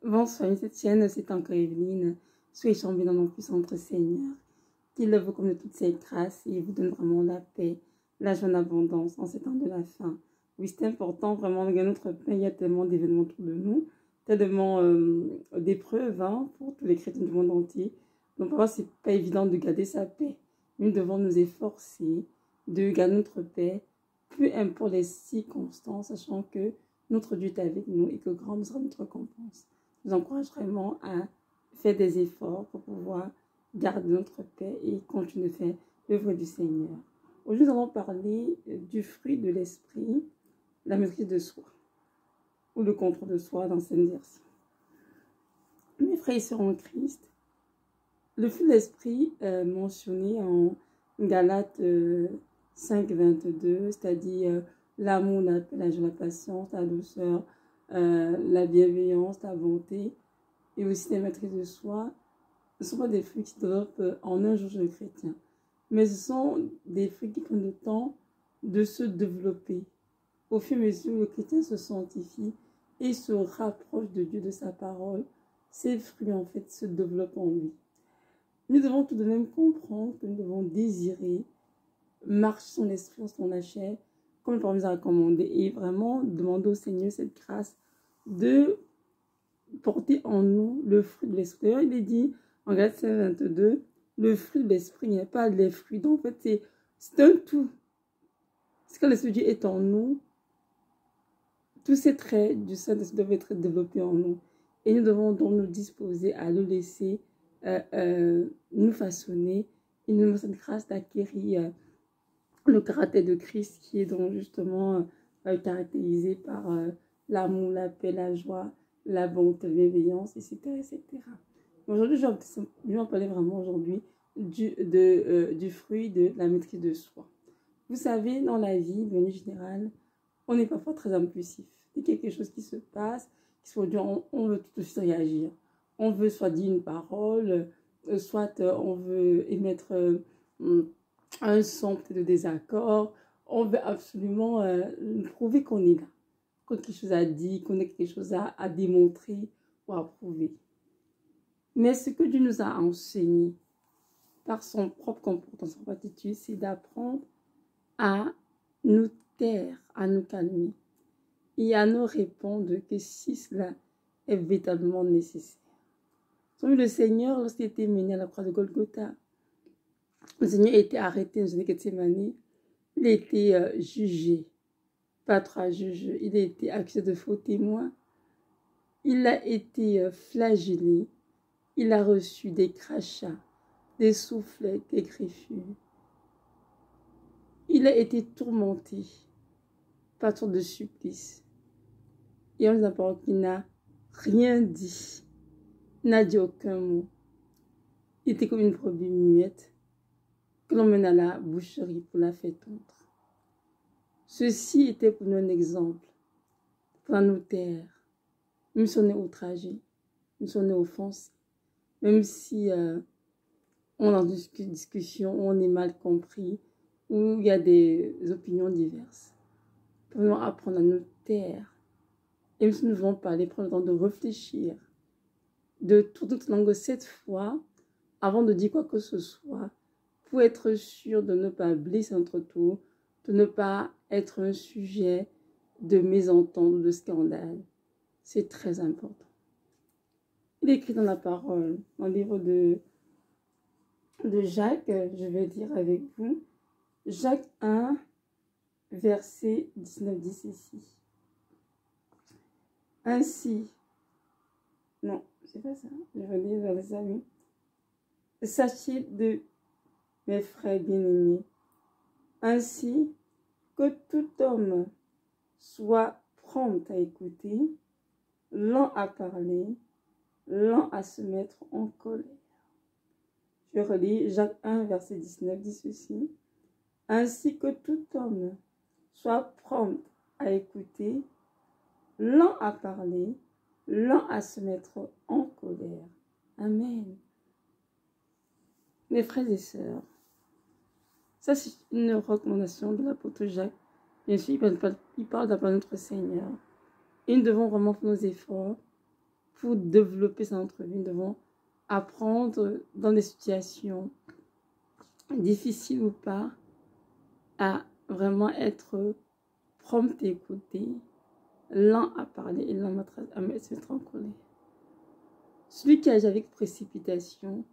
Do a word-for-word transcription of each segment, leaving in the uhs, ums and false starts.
Bonsoir, cette chaîne, c'est encore Evelyne. Soyez chambés dans mon puissant notre Seigneur. Qu'il vous comme de toutes ses grâces et vous donne vraiment la paix, la joie en abondance en ces temps de la fin. Oui, c'est important vraiment de gagner notre paix. Il y a tellement d'événements autour de nous, tellement euh, d'épreuves hein, pour tous les chrétiens du monde entier. Donc parfois, c'est pas évident de garder sa paix. Nous devons nous efforcer de gagner notre paix, peu importe les circonstances, sachant que notre Dieu est avec nous et que grande sera notre récompense. Je vous encourage vraiment à faire des efforts pour pouvoir garder notre paix et continuer de faire l'œuvre du Seigneur. Aujourd'hui, nous allons parler du fruit de l'esprit, la maîtrise de soi, ou le contrôle de soi dans cette version. Mes frères et sœurs en Christ, le fruit de l'esprit euh, mentionné en Galates euh, cinq, vingt-deux, c'est-à-dire euh, l'amour, la paix, la joie, la patience, la douceur, euh, la bienveillance, la bonté, et aussi la maîtrise de soi, ne sont pas des fruits qui se développent en un jour chez le chrétien, mais ce sont des fruits qui prennent le temps de se développer. Au fur et à mesure où le chrétien se sanctifie et se rapproche de Dieu, de sa parole, ces fruits en fait se développent en lui. Nous devons tout de même comprendre que nous devons désirer marcher son esprit, son la chair, comme le Père nous a recommandé, et vraiment demander au Seigneur cette grâce de porter en nous le fruit de l'esprit. D'ailleurs, il est dit en Galates cinq, vingt-deux, le fruit de l'esprit, il n'y a pas les fruits. Donc, en fait, c'est un tout. C'est quand l'Esprit de Dieu est en nous, tous ces traits du Saint-Esprit doivent être développés en nous. Et nous devons donc nous disposer à le laisser euh, euh, nous façonner et nous donner cette grâce d'acquérir euh, le caractère de Christ qui est donc justement euh, caractérisé par euh, l'amour, la paix, la joie, la bonté, la bienveillance, et cetera et cetera. Aujourd'hui, je vais en parler vraiment aujourd'hui du, de, euh, du fruit de la maîtrise de soi. Vous savez, dans la vie, de manière générale, on est parfois très impulsif. Il y a quelque chose qui se passe, qui se produit, on, on veut tout de suite réagir. On veut soit dire une parole, euh, soit euh, on veut émettre euh, un son peut-être de désaccord. On veut absolument euh, prouver qu'on est là, qu'on a quelque chose à dire, qu'on a quelque chose à, à démontrer ou à prouver. Mais ce que Dieu nous a enseigné par son propre comportement, son propre attitude, c'est d'apprendre à nous taire, à nous calmer et à nous répondre que si cela est véritablement nécessaire. Le Seigneur, lorsqu'il était mené à la croix de Golgotha, le Seigneur a été arrêté dans une Gethsémani, il a été euh, jugé, pas trois juges, il a été accusé de faux témoins, il a été euh, flagellé, il a reçu des crachats, des soufflets, des griffures. Il a été tourmenté par toutes sortes de supplices. Et on nous apprend qu'il n'a rien dit, n'a dit aucun mot. Il était comme une brebis muette que l'on mène à la boucherie pour la faire tondre. Ceci était pour nous un exemple, pour nous taire, même si on est outragé, même si on est offensé, même si euh, on est dans une discussion où on est mal compris, où il y a des opinions diverses. Pour nous apprendre à nous taire. Et même si nous devons parler, prendre le temps de réfléchir, de tourner notre langue cette fois, avant de dire quoi que ce soit, pour être sûr de ne pas blesser notre tour, de ne pas être un sujet de mésentente, de scandale. C'est très important. Il est écrit dans la parole, dans le livre de, de Jacques, je vais dire avec vous, Jacques un, verset dix-neuf, dix ici. Ainsi, non, c'est pas ça, je vais lire vers les amis. Sachez de mes frères bien-aimés, ainsi que tout homme soit prompt à écouter, lent à parler, lent à se mettre en colère. Je relis Jacques un, verset dix-neuf, dit ceci. Ainsi que tout homme soit prompt à écouter, lent à parler, lent à se mettre en colère. Amen. Mes frères et sœurs, ça c'est une recommandation de l'apôtre Jacques. Bien sûr, il parle, il parle d'après notre Seigneur. Et nous devons vraiment faire nos efforts pour développer ça dans notre vie, nous devons apprendre dans des situations difficiles ou pas à vraiment être prompt à écouter, lent à parler et lent à se mettre en colère. Celui qui agit avec précipitation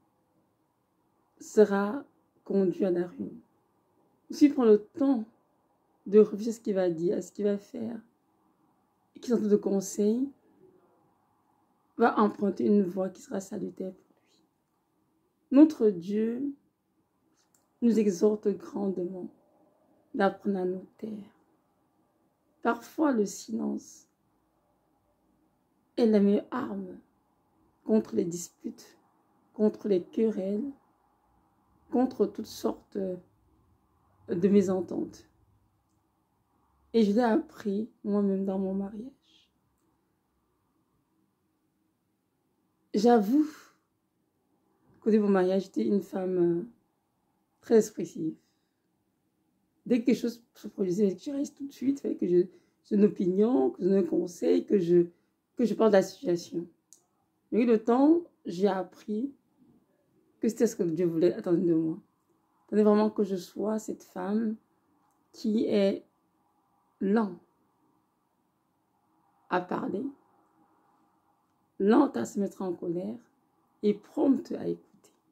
sera conduit à la ruine. Celui qui prend le temps de réfléchir à ce qu'il va dire, à ce qu'il va faire, et qui s'entend de conseils, va emprunter une voie qui sera salutaire pour lui. Notre Dieu nous exhorte grandement d'apprendre à nous taire. Parfois, le silence est la meilleure arme contre les disputes, contre les querelles, contre toutes sortes de mésententes. Et je l'ai appris moi-même dans mon mariage. J'avoue qu'au début de mon mariage, j'étais une femme très expressive. Dès que quelque chose se produisait, je réagissais tout de suite, il fallait que je donne une opinion, que je donne un conseil, que je, que je parle de la situation. Mais avec le temps, j'ai appris que c'était ce que Dieu voulait attendre de moi. Il fallait vraiment que je sois cette femme qui est lente à parler, lente à se mettre en colère et prompte à écouter.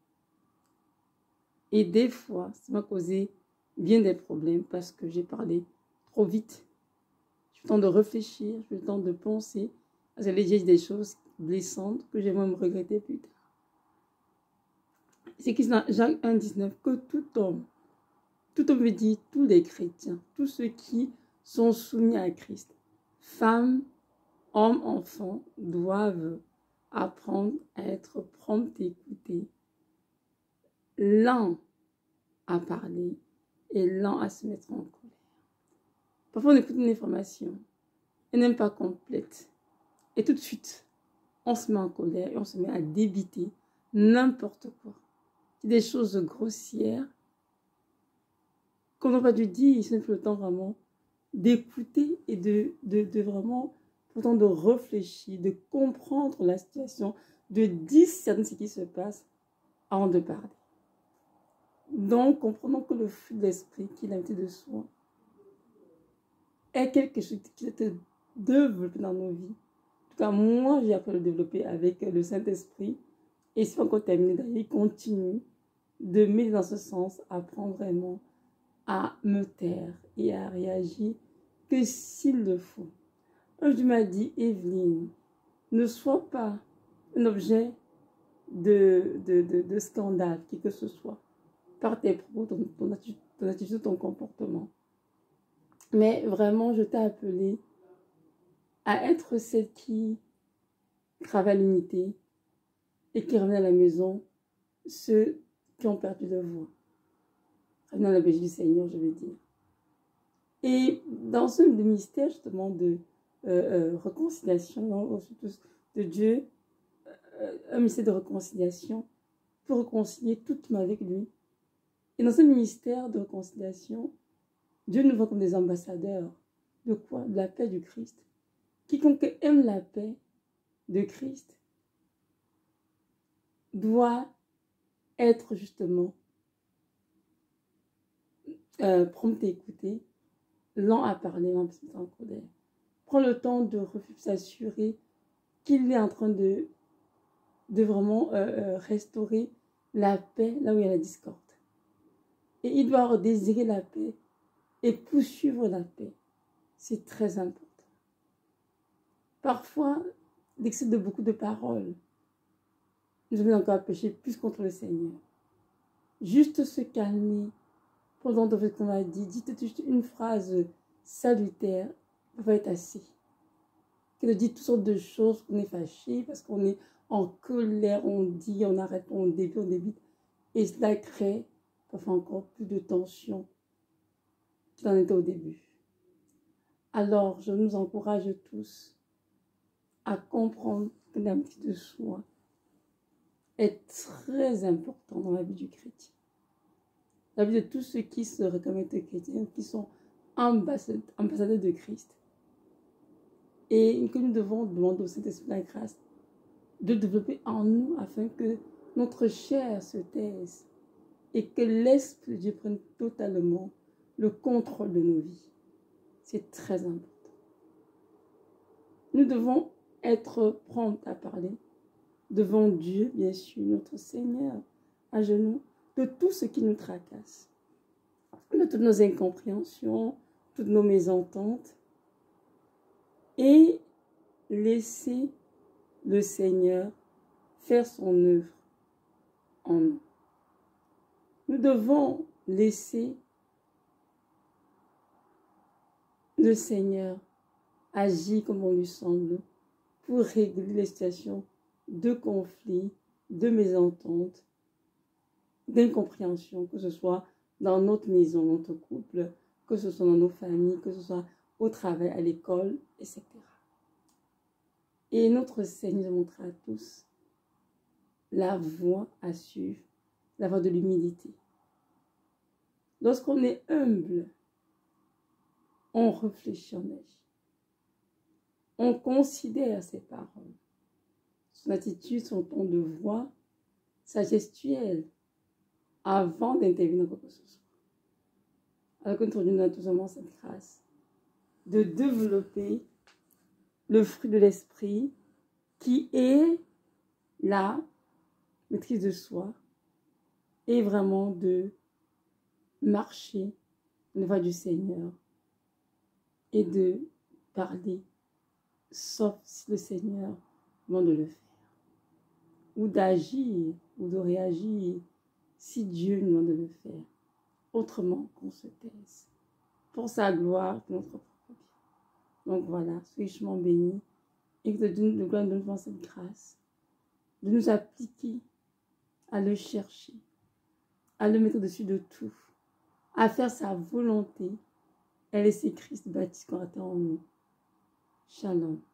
Et des fois, ça m'a causé bien des problèmes parce que j'ai parlé trop vite. J'ai eu le temps de réfléchir, j'ai eu le temps de penser, parce que j'ai dit des choses blessantes que j'ai même regretter plus tard. C'est dans Jacques un, dix-neuf que tout homme, tout homme veut dire tous les chrétiens, tous ceux qui sont soumis à Christ, femmes, hommes, enfants, doivent apprendre à être prompts à écouter, lents à parler et lents à se mettre en colère. Parfois, on écoute une information, elle n'est pas complète. Et tout de suite, on se met en colère et on se met à débiter n'importe quoi. C'est des choses grossières qu'on n'a pas dû dire, ce n'est plus le temps vraiment d'écouter et de, de, de vraiment, pourtant de réfléchir, de comprendre la situation, de discerner ce qui se passe avant de parler. Donc, comprenons que le fruit de l'esprit, qui est l'amitié de soi, est quelque chose qui est développé dans nos vies. En tout cas, moi, j'ai appris à le développer avec le Saint-Esprit. Et c'est pas encore terminé, d'ailleurs, il continue de m'aider dans ce sens, à apprendre vraiment à me taire et à réagir que s'il le faut. Un jour, m'a dit, Evelyne, ne sois pas un objet de, de, de, de scandale, qui que ce soit, par tes propos, ton, ton, attitude, ton attitude, ton comportement. Mais vraiment, je t'ai appelé à être celle qui travaille l'unité et qui ramène à la maison ceux qui ont perdu leur voix. Ramène à la Belgique du Seigneur, je veux dire. Et dans ce ministère, justement, de euh, euh, réconciliation, non, de Dieu, euh, un ministère de réconciliation, pour réconcilier toute ma vie avec lui. Et dans ce ministère de réconciliation, Dieu nous voit comme des ambassadeurs. De quoi? De la paix du Christ. Quiconque aime la paix de Christ doit être justement euh, prompt à écouter, lent à parler, lent à se mettre en colère. Prends le temps de s'assurer qu'il est en train de, de vraiment euh, euh, restaurer la paix là où il y a la discorde. Et il doit désirer la paix et poursuivre la paix. C'est très important. Parfois, l'excès de beaucoup de paroles nous amène encore à pécher plus contre le Seigneur. Juste se calmer pendant ce qu'on a dit, dites juste une phrase salutaire, ça va être assez. Que de dire toutes sortes de choses, qu'on est fâché, parce qu'on est en colère, on dit, on arrête, on débite, on débite. Et cela crée parfois encore plus de tension qu'il en était au début. Alors, je nous encourage tous à comprendre que l'amitié de soi est très important dans la vie du chrétien. La vie de tous ceux qui se reconnaissent chrétiens, qui sont ambassadeurs, ambassadeurs de Christ. Et que nous devons demander au Saint-Esprit la grâce de développer en nous afin que notre chair se taise et que l'Esprit de Dieu prenne totalement le contrôle de nos vies. C'est très important. Nous devons être prompts à parler devant Dieu, bien sûr, notre Seigneur, à genoux, de tout ce qui nous tracasse, de toutes nos incompréhensions, toutes nos mésententes, et laisser le Seigneur faire son œuvre en nous. Nous devons laisser le Seigneur agir comme on lui semble pour régler les situations de conflit, de mésentente, d'incompréhension, que ce soit dans notre maison, notre couple, que ce soit dans nos familles, que ce soit au travail, à l'école, et cetera. Et notre Seigneur nous montre à tous la voie à suivre, la voie de l'humilité. Lorsqu'on est humble, on réfléchit, on agit. On considère ses paroles, son attitude, son ton de voix, sa gestuelle, avant d'intervenir dans quoi que ce soit. Alors que notre Dieu nous a tout simplement cette grâce de développer le fruit de l'esprit qui est la maîtrise de soi et vraiment de marcher dans la voie du Seigneur et de parler, sauf si le Seigneur demande de le faire, ou d'agir, ou de réagir, si Dieu nous demande de le faire, autrement qu'on se taise, pour sa gloire, pour notre propre bien. Donc voilà, soyez richement bénis, et que Dieu nous donne cette grâce, de nous appliquer à le chercher, à le mettre au-dessus de tout, à faire sa volonté, et laisser Christ bâtir en nous. Shalom.